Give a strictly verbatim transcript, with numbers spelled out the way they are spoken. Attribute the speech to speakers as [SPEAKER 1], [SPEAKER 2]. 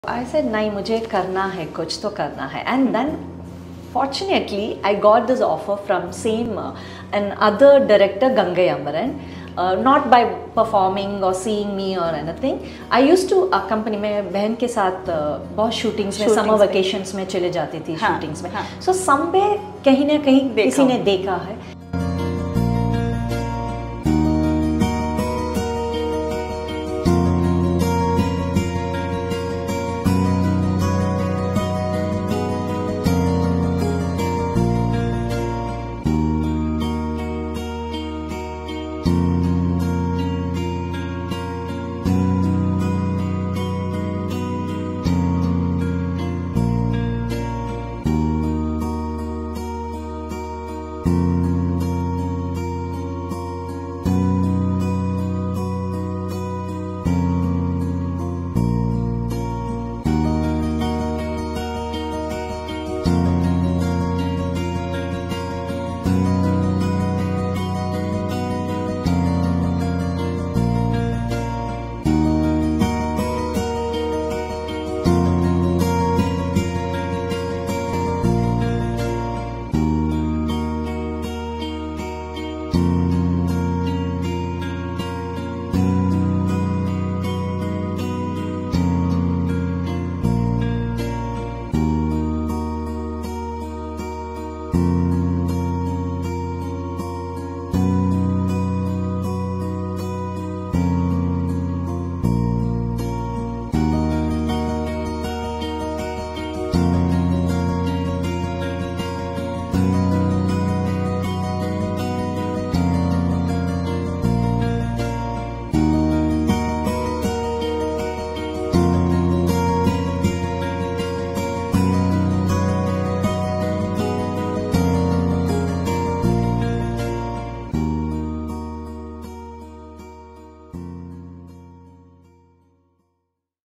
[SPEAKER 1] I said नहीं मुझे करना है कुछ तो करना है and then fortunately I got this offer from same uh, another director Gangai Amaran uh, not by performing or seeing me or anything. I used to accompany मैं बहन के साथ uh, बहुत shootings में summer vacations में चले जाती थी shootings में. So somewhere कहीं ना कहीं किसी ने देखा है.